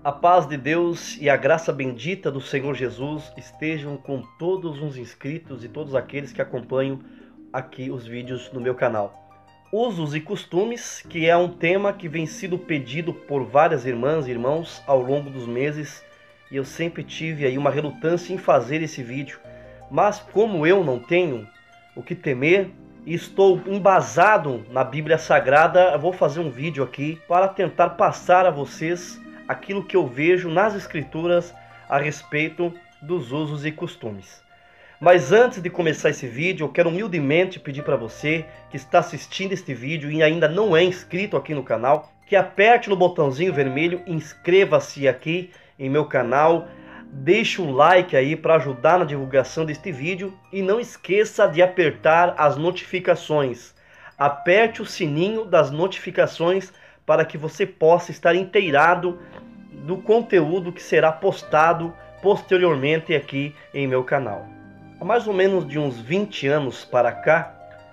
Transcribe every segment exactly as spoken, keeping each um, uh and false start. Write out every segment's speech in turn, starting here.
A paz de Deus e a graça bendita do Senhor Jesus estejam com todos os inscritos e todos aqueles que acompanham aqui os vídeos no meu canal. Usos e costumes, que é um tema que vem sido pedido por várias irmãs e irmãos ao longo dos meses, e eu sempre tive aí uma relutância em fazer esse vídeo. Mas como eu não tenho o que temer e estou embasado na Bíblia Sagrada, eu vou fazer um vídeo aqui para tentar passar a vocês aquilo que eu vejo nas Escrituras a respeito dos usos e costumes. Mas antes de começar esse vídeo, eu quero humildemente pedir para você que está assistindo este vídeo e ainda não é inscrito aqui no canal, que aperte no botãozinho vermelho, inscreva-se aqui em meu canal, deixe um like aí para ajudar na divulgação deste vídeo e não esqueça de apertar as notificações. Aperte o sininho das notificações para que você possa estar inteirado do conteúdo que será postado posteriormente aqui em meu canal. Há mais ou menos de uns vinte anos para cá,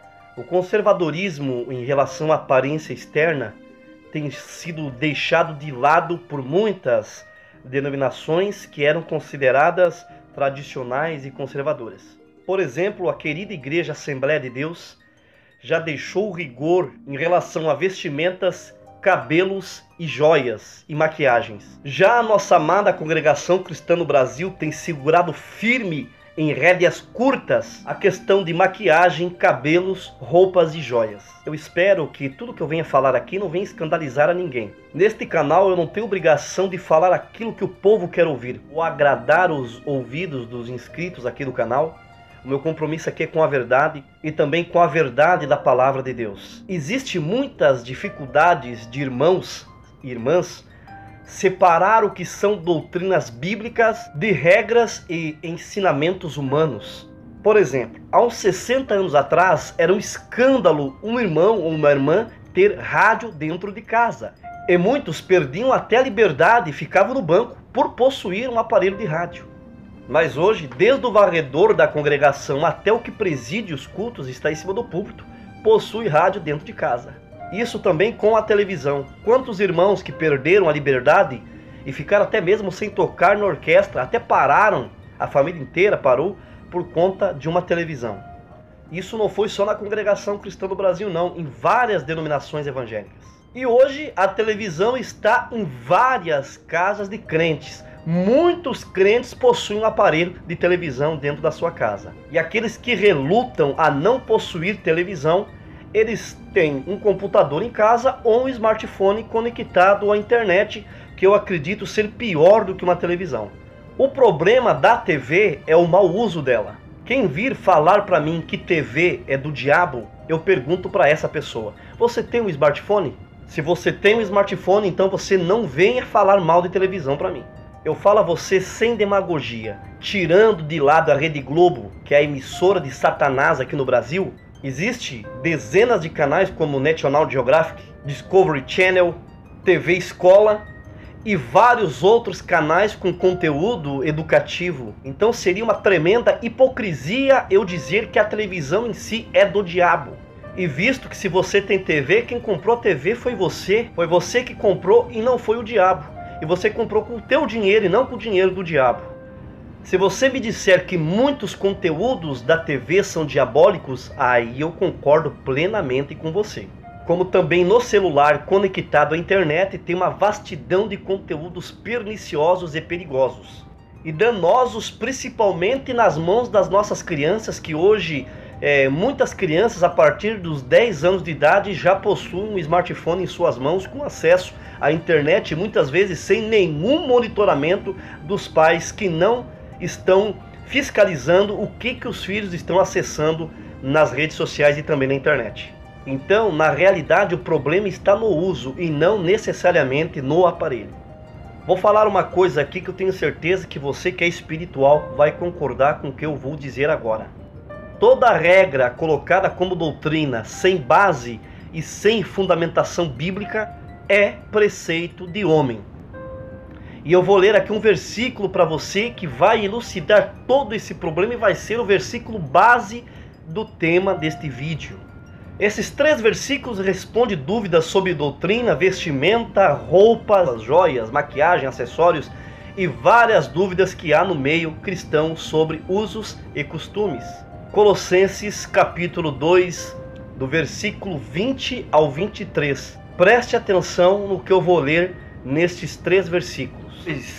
o conservadorismo em relação à aparência externa tem sido deixado de lado por muitas denominações que eram consideradas tradicionais e conservadoras. Por exemplo, a querida Igreja Assembleia de Deus já deixou o rigor em relação a vestimentas, cabelos e joias e maquiagens. Já a nossa amada Congregação Cristã no Brasil tem segurado firme em rédeas curtas a questão de maquiagem, cabelos, roupas e joias. Eu espero que tudo que eu venha falar aqui não venha escandalizar a ninguém. Neste canal eu não tenho obrigação de falar aquilo que o povo quer ouvir ou agradar os ouvidos dos inscritos aqui do canal. O meu compromisso aqui é com a verdade e também com a verdade da palavra de Deus. Existem muitas dificuldades de irmãos e irmãs separar o que são doutrinas bíblicas de regras e ensinamentos humanos. Por exemplo, há uns sessenta anos atrás era um escândalo um irmão ou uma irmã ter rádio dentro de casa. E muitos perdiam até a liberdade e ficavam no banco por possuir um aparelho de rádio. Mas hoje, desde o varredor da congregação até o que preside os cultos está em cima do púlpito, possui rádio dentro de casa. Isso também com a televisão. Quantos irmãos que perderam a liberdade e ficaram até mesmo sem tocar na orquestra, até pararam, a família inteira parou, por conta de uma televisão. Isso não foi só na Congregação Cristã do Brasil não, em várias denominações evangélicas. E hoje a televisão está em várias casas de crentes. Muitos crentes possuem um aparelho de televisão dentro da sua casa. E aqueles que relutam a não possuir televisão, eles têm um computador em casa ou um smartphone conectado à internet, que eu acredito ser pior do que uma televisão. O problema da T V é o mau uso dela. Quem vir falar para mim que T V é do diabo, eu pergunto para essa pessoa: você tem um smartphone? Se você tem um smartphone, então você não venha falar mal de televisão para mim. Eu falo a você sem demagogia, tirando de lado a Rede Globo, que é a emissora de Satanás aqui no Brasil, existe dezenas de canais como National Geographic, Discovery Channel, T V Escola e vários outros canais com conteúdo educativo. Então seria uma tremenda hipocrisia eu dizer que a televisão em si é do diabo. E visto que se você tem T V, quem comprou a T V foi você, foi você que comprou e não foi o diabo. E você comprou com o teu dinheiro e não com o dinheiro do diabo. Se você me disser que muitos conteúdos da T V são diabólicos, aí eu concordo plenamente com você. Como também no celular conectado à internet tem uma vastidão de conteúdos perniciosos e perigosos. E danosos principalmente nas mãos das nossas crianças, que hoje é, muitas crianças a partir dos dez anos de idade já possuem um smartphone em suas mãos com acesso à internet, muitas vezes sem nenhum monitoramento dos pais que não estão fiscalizando o que, que os filhos estão acessando nas redes sociais e também na internet. Então, na realidade, o problema está no uso e não necessariamente no aparelho. Vou falar uma coisa aqui que eu tenho certeza que você que é espiritual vai concordar com o que eu vou dizer agora. Toda regra colocada como doutrina sem base e sem fundamentação bíblica é preceito de homem. E eu vou ler aqui um versículo para você que vai elucidar todo esse problema e vai ser o versículo base do tema deste vídeo. Esses três versículos respondem dúvidas sobre doutrina, vestimenta, roupas, joias, maquiagem, acessórios e várias dúvidas que há no meio cristão sobre usos e costumes. Colossenses capítulo dois, do versículo vinte ao vinte e três. Preste atenção no que eu vou ler nestes três versículos.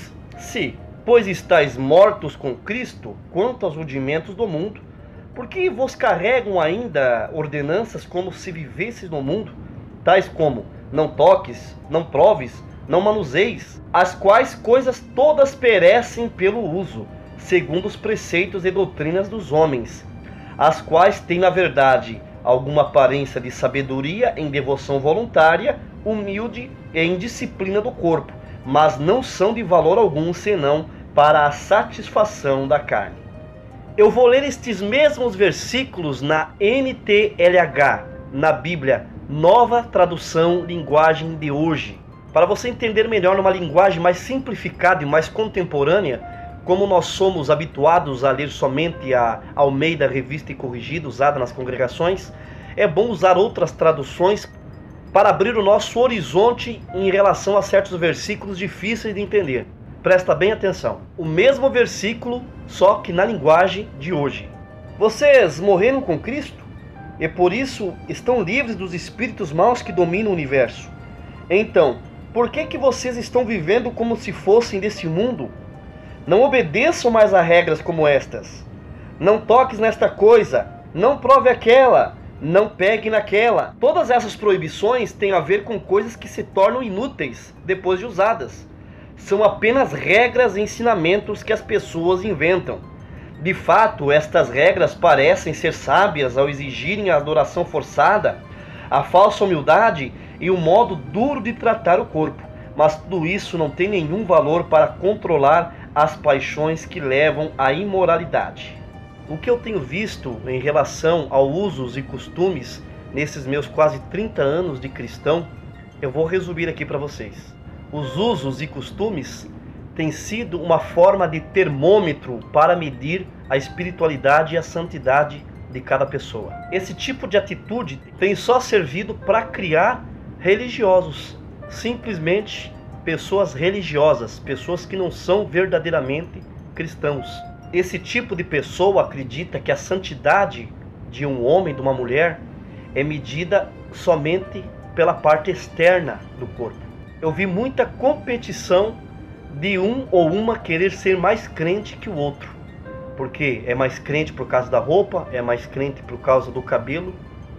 Se, pois estáis mortos com Cristo quanto aos rudimentos do mundo, porque vos carregam ainda ordenanças como se vivesses no mundo, tais como não toques, não proves, não manuseis, as quais coisas todas perecem pelo uso, segundo os preceitos e doutrinas dos homens, as quais têm na verdade alguma aparência de sabedoria em devoção voluntária, humilde e em disciplina do corpo, mas não são de valor algum senão para a satisfação da carne. Eu vou ler estes mesmos versículos na N T L H, na Bíblia, Nova Tradução Linguagem de Hoje, para você entender melhor numa linguagem mais simplificada e mais contemporânea, como nós somos habituados a ler somente a Almeida Revista e Corrigida, usada nas congregações. É bom usar outras traduções para abrir o nosso horizonte em relação a certos versículos difíceis de entender. Presta bem atenção. O mesmo versículo, só que na linguagem de hoje. Vocês morreram com Cristo e por isso estão livres dos espíritos maus que dominam o universo. Então, por que que vocês estão vivendo como se fossem desse mundo? Não obedeçam mais a regras como estas. Não toques nesta coisa, não prove aquela, não pegue naquela. Todas essas proibições têm a ver com coisas que se tornam inúteis depois de usadas. São apenas regras e ensinamentos que as pessoas inventam. De fato, estas regras parecem ser sábias ao exigirem a adoração forçada, a falsa humildade e o modo duro de tratar o corpo. Mas tudo isso não tem nenhum valor para controlar as paixões que levam à imoralidade. O que eu tenho visto em relação aos usos e costumes nesses meus quase trinta anos de cristão, eu vou resumir aqui para vocês. Os usos e costumes têm sido uma forma de termômetro para medir a espiritualidade e a santidade de cada pessoa. Esse tipo de atitude tem só servido para criar religiosos, simplesmente pessoas religiosas, pessoas que não são verdadeiramente cristãos. Esse tipo de pessoa acredita que a santidade de um homem, de uma mulher, é medida somente pela parte externa do corpo. Eu vi muita competição de um ou uma querer ser mais crente que o outro. Porque é mais crente por causa da roupa, é mais crente por causa do cabelo.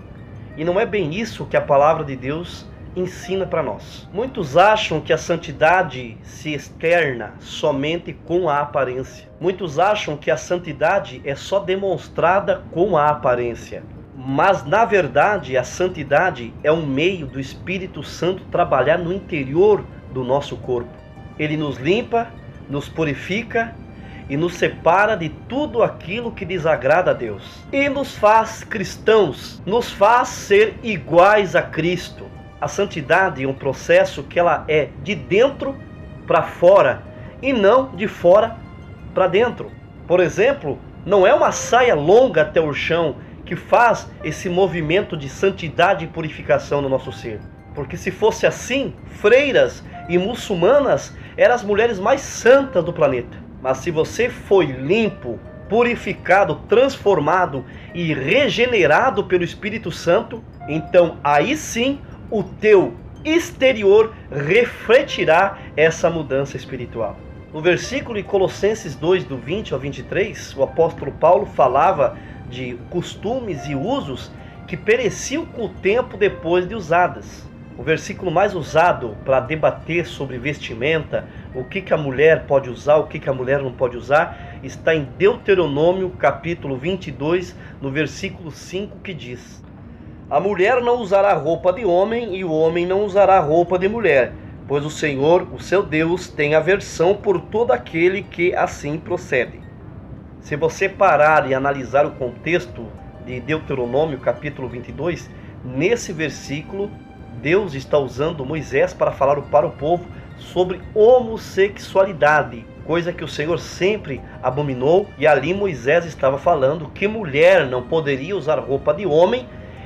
E não é bem isso que a palavra de Deus ensina para nós. Muitos acham que a santidade se externa somente com a aparência. Muitos acham que a santidade é só demonstrada com a aparência. Mas, na verdade, a santidade é um meio do Espírito Santo trabalhar no interior do nosso corpo. Ele nos limpa, nos purifica e nos separa de tudo aquilo que desagrada a Deus. E nos faz cristãos, nos faz ser iguais a Cristo. A santidade é um processo que ela é de dentro para fora e não de fora para dentro. Por exemplo, não é uma saia longa até o chão que faz esse movimento de santidade e purificação no nosso ser. Porque se fosse assim, freiras e muçulmanas eram as mulheres mais santas do planeta. Mas se você foi limpo, purificado, transformado e regenerado pelo Espírito Santo, então aí sim o teu exterior refletirá essa mudança espiritual. No versículo de Colossenses dois, do vinte ao vinte e três, o apóstolo Paulo falava de costumes e usos que pereciam com o tempo depois de usadas. O versículo mais usado para debater sobre vestimenta, o que, que a mulher pode usar, o que, que a mulher não pode usar, está em Deuteronômio capítulo vinte e dois, no versículo cinco, que diz: a mulher não usará roupa de homem e o homem não usará roupa de mulher, pois o Senhor, o seu Deus, tem aversão por todo aquele que assim procede. Se você parar e analisar o contexto de Deuteronômio capítulo vinte e dois, nesse versículo Deus está usando Moisés para falar para o povo sobre homossexualidade, coisa que o Senhor sempre abominou, e ali Moisés estava falando que mulher não poderia usar roupa de homem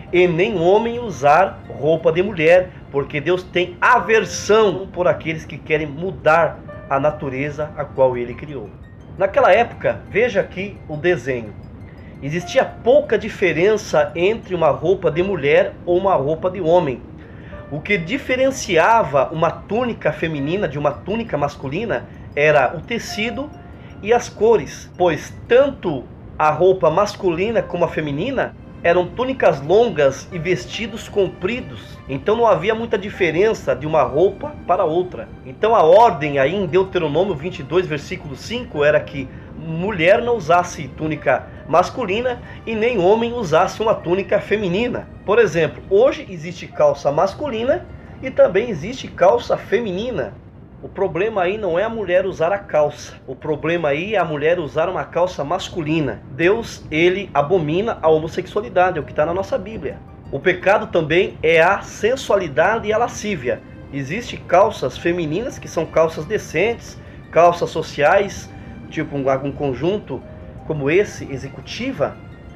e nem homem usar roupa de mulher, porque Deus tem aversão por aqueles que querem mudar a natureza a qual ele criou. Naquela época, veja aqui o desenho. Existia pouca diferença entre uma roupa de mulher ou uma roupa de homem. O que diferenciava uma túnica feminina de uma túnica masculina era o tecido e as cores, pois tanto a roupa masculina como a feminina eram túnicas longas e vestidos compridos. Então não havia muita diferença de uma roupa para outra. Então a ordem aí em Deuteronômio vinte e dois, versículo cinco, era que mulher não usasse túnica masculina e nem homem usasse uma túnica feminina. Por exemplo, hoje existe calça masculina e também existe calça feminina. O problema aí não é a mulher usar a calça. O problema aí é a mulher usar uma calça masculina. Deus, ele abomina a homossexualidade, é o que está na nossa Bíblia. O pecado também é a sensualidade e a lascívia. Existem calças femininas que são calças decentes, calças sociais, tipo um, um conjunto como esse, executiva.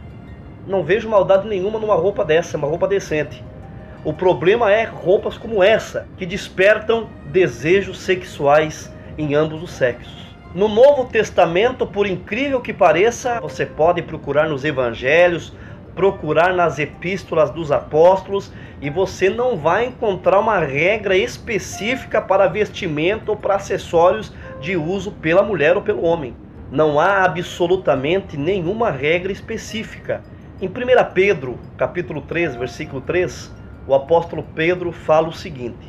Não vejo maldade nenhuma numa roupa dessa, uma roupa decente. O problema é roupas como essa, que despertam desejos sexuais em ambos os sexos. No Novo Testamento, por incrível que pareça, você pode procurar nos evangelhos, procurar nas epístolas dos apóstolos, e você não vai encontrar uma regra específica para vestimento ou para acessórios de uso pela mulher ou pelo homem. Não há absolutamente nenhuma regra específica. Em primeira Pedro, capítulo três, versículo três, o apóstolo Pedro fala o seguinte: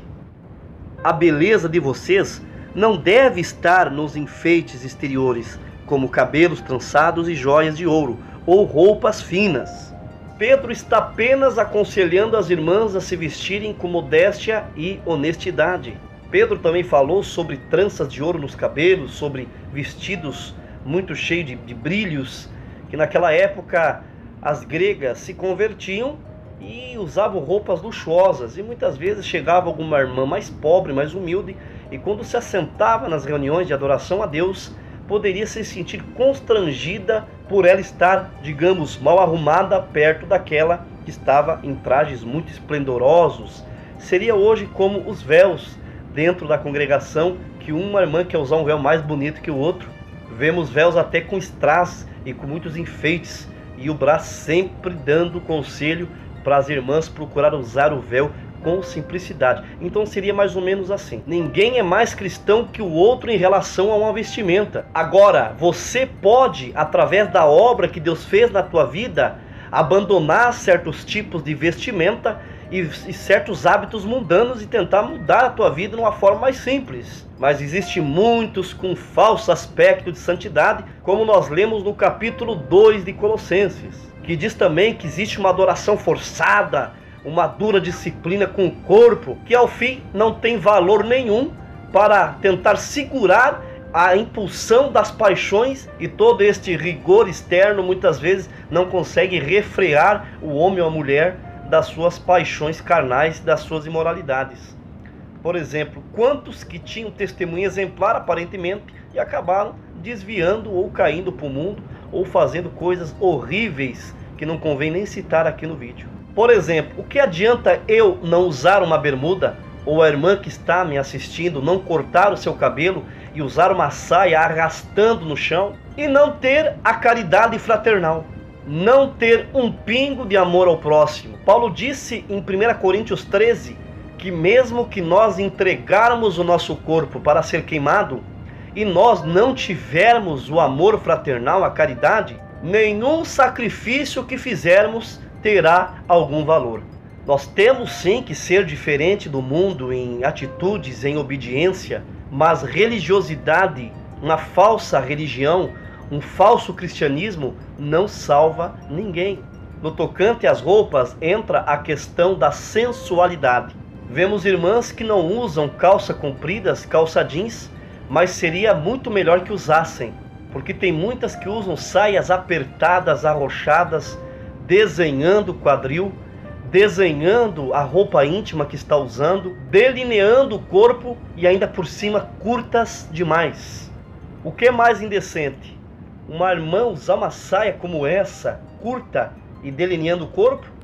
a beleza de vocês não deve estar nos enfeites exteriores, como cabelos trançados e joias de ouro, ou roupas finas. Pedro está apenas aconselhando as irmãs a se vestirem com modéstia e honestidade. Pedro também falou sobre tranças de ouro nos cabelos, sobre vestidos muito cheios de, de brilhos, que naquela época as gregas se convertiam e usavam roupas luxuosas, e muitas vezes chegava alguma irmã mais pobre, mais humilde, e quando se assentava nas reuniões de adoração a Deus, poderia se sentir constrangida por ela estar, digamos, mal arrumada perto daquela que estava em trajes muito esplendorosos. Seria hoje como os véus dentro da congregação, que uma irmã quer usar um véu mais bonito que o outro. Vemos véus até com strass e com muitos enfeites, e o braço sempre dando conselho para as irmãs procurar usar o véu com simplicidade. Então seria mais ou menos assim: ninguém é mais cristão que o outro em relação a uma vestimenta. Agora, você pode, através da obra que Deus fez na tua vida, abandonar certos tipos de vestimenta e, e certos hábitos mundanos e tentar mudar a tua vida de uma forma mais simples. Mas existem muitos com falso aspecto de santidade, como nós lemos no capítulo dois de Colossenses, que diz também que existe uma adoração forçada, uma dura disciplina com o corpo, que ao fim não tem valor nenhum para tentar segurar a impulsão das paixões, e todo este rigor externo muitas vezes não consegue refrear o homem ou a mulher das suas paixões carnais, das suas imoralidades. Por exemplo, quantos que tinham testemunho exemplar aparentemente e acabaram desviando ou caindo para o mundo, ou fazendo coisas horríveis que não convém nem citar aqui no vídeo. Por exemplo, o que adianta eu não usar uma bermuda, ou a irmã que está me assistindo não cortar o seu cabelo e usar uma saia arrastando no chão, e não ter a caridade fraternal, não ter um pingo de amor ao próximo? Paulo disse em primeira Coríntios treze que mesmo que nós entregarmos o nosso corpo para ser queimado e nós não tivermos o amor fraternal, a caridade, nenhum sacrifício que fizermos terá algum valor. Nós temos sim que ser diferente do mundo em atitudes, em obediência, mas religiosidade, uma falsa religião, um falso cristianismo não salva ninguém. No tocante às roupas entra a questão da sensualidade. Vemos irmãs que não usam calça compridas, calça jeans, mas seria muito melhor que usassem, porque tem muitas que usam saias apertadas, arrochadas, desenhando o quadril, desenhando a roupa íntima que está usando, delineando o corpo e ainda por cima curtas demais. O que é mais indecente? Uma irmã usar uma saia como essa, curta e delineando o corpo?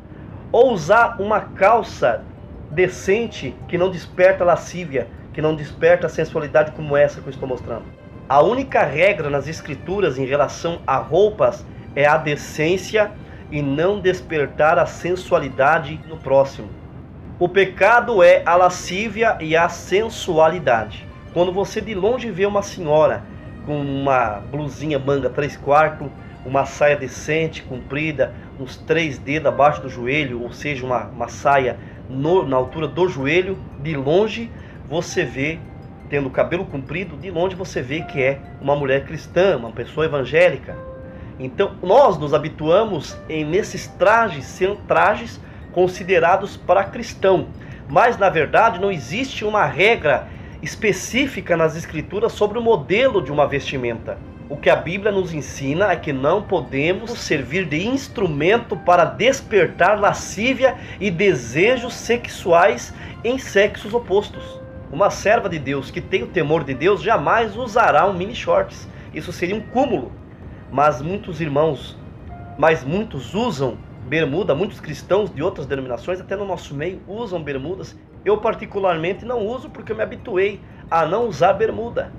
ou usar uma calça decente que não desperta lascívia, que não desperta a sensualidade como essa que eu estou mostrando. A única regra nas escrituras em relação a roupas é a decência e não despertar a sensualidade no próximo. O pecado é a lascívia e a sensualidade. Quando você de longe vê uma senhora com uma blusinha manga três quartos, uma saia decente, comprida, uns três dedos abaixo do joelho, ou seja, uma, uma saia no, na altura do joelho, de longe você vê, tendo o cabelo comprido, de longe você vê que é uma mulher cristã, uma pessoa evangélica. Então nós nos habituamos em nesses trajes, ser trajes considerados para cristão, mas na verdade não existe uma regra específica nas escrituras sobre o modelo de uma vestimenta. O que a Bíblia nos ensina é que não podemos servir de instrumento para despertar lascívia e desejos sexuais em sexos opostos. Uma serva de Deus que tem o temor de Deus jamais usará um mini shorts. Isso seria um cúmulo. Mas muitos irmãos, mas muitos usam bermuda, muitos cristãos de outras denominações, até no nosso meio, usam bermudas. Eu particularmente não uso porque eu me habituei a não usar bermuda.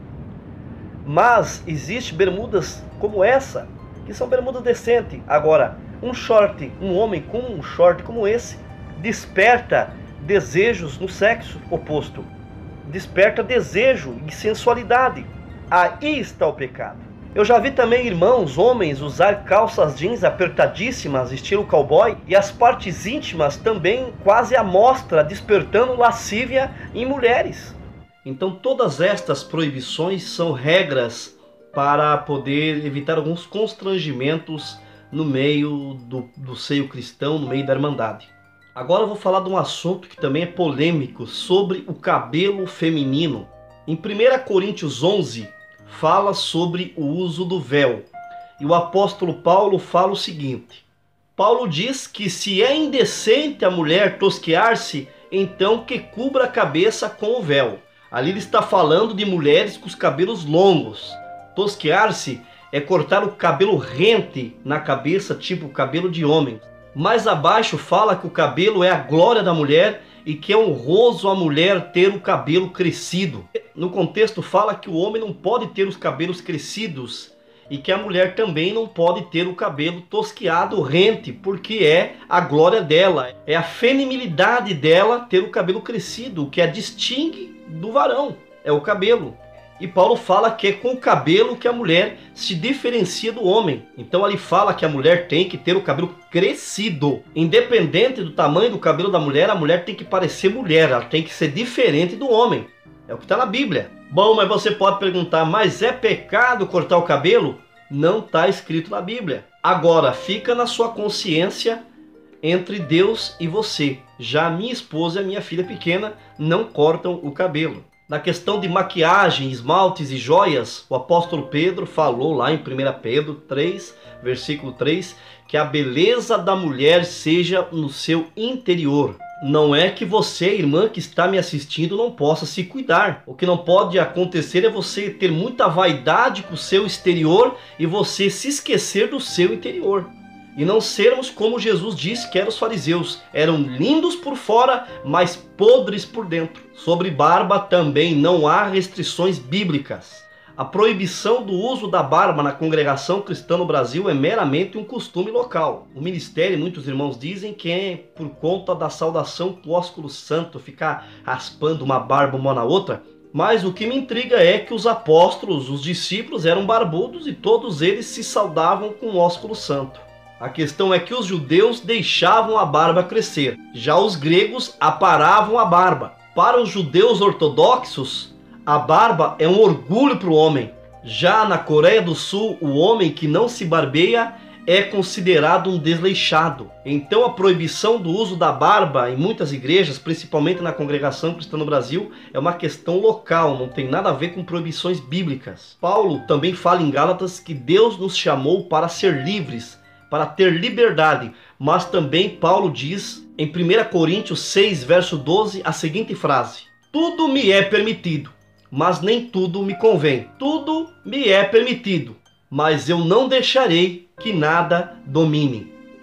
Mas existe bermudas como essa, que são bermudas decentes. Agora, um short, um homem com um short como esse, desperta desejos no sexo oposto. Desperta desejo e sensualidade. Aí está o pecado. Eu já vi também irmãos, homens, usar calças jeans apertadíssimas, estilo cowboy, e as partes íntimas também quase à mostra, despertando lascívia em mulheres. Então todas estas proibições são regras para poder evitar alguns constrangimentos no meio do, do seio cristão, no meio da irmandade. Agora eu vou falar de um assunto que também é polêmico, sobre o cabelo feminino. Em primeira Coríntios onze, fala sobre o uso do véu. E o apóstolo Paulo fala o seguinte: Paulo diz que se é indecente a mulher tosquear-se, então que cubra a cabeça com o véu. Ali ele está falando de mulheres com os cabelos longos. Tosquear-se é cortar o cabelo rente na cabeça, tipo cabelo de homem. Mais abaixo fala que o cabelo é a glória da mulher e que é honroso a mulher ter o cabelo crescido. No contexto fala que o homem não pode ter os cabelos crescidos e que a mulher também não pode ter o cabelo tosqueado, rente, porque é a glória dela, é a feminilidade dela ter o cabelo crescido, o que a distingue do varão, é o cabelo. E Paulo fala que é com o cabelo que a mulher se diferencia do homem. Então ele fala que a mulher tem que ter o cabelo crescido. Independente do tamanho do cabelo da mulher, a mulher tem que parecer mulher, ela tem que ser diferente do homem. É o que está na Bíblia. Bom, mas você pode perguntar, mas é pecado cortar o cabelo? Não está escrito na Bíblia. Agora, fica na sua consciência entre Deus e você. Já a minha esposa e a minha filha pequena não cortam o cabelo. Na questão de maquiagem, esmaltes e joias, o apóstolo Pedro falou lá em primeira Pedro três, versículo três, que a beleza da mulher seja no seu interior. Não é que você, irmã que está me assistindo, não possa se cuidar. O que não pode acontecer é você ter muita vaidade com o seu exterior e você se esquecer do seu interior. E não sermos como Jesus disse que eram os fariseus. Eram lindos por fora, mas podres por dentro. Sobre barba também não há restrições bíblicas. A proibição do uso da barba na congregação cristã no Brasil é meramente um costume local. O ministério, muitos irmãos dizem que é por conta da saudação com o ósculo santo, ficar raspando uma barba uma na outra. Mas o que me intriga é que os apóstolos, os discípulos, eram barbudos e todos eles se saudavam com o ósculo santo. A questão é que os judeus deixavam a barba crescer, já os gregos aparavam a barba. Para os judeus ortodoxos, a barba é um orgulho para o homem. Já na Coreia do Sul, o homem que não se barbeia é considerado um desleixado. Então a proibição do uso da barba em muitas igrejas, principalmente na congregação cristã no Brasil, é uma questão local, não tem nada a ver com proibições bíblicas. Paulo também fala em Gálatas que Deus nos chamou para ser livres, para ter liberdade, mas também Paulo diz em primeira Coríntios seis, verso doze, a seguinte frase: tudo me é permitido, mas nem tudo me convém. Tudo me é permitido, mas eu não deixarei que nada domine.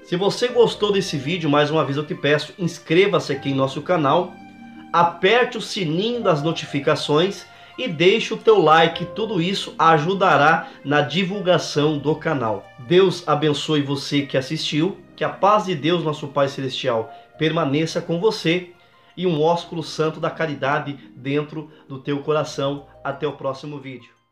Se você gostou desse vídeo, mais uma vez eu te peço, inscreva-se aqui em nosso canal, aperte o sininho das notificações e deixe o teu like, tudo isso ajudará na divulgação do canal. Deus abençoe você que assistiu, que a paz de Deus, nosso Pai Celestial, permaneça com você e um ósculo santo da caridade dentro do teu coração. Até o próximo vídeo.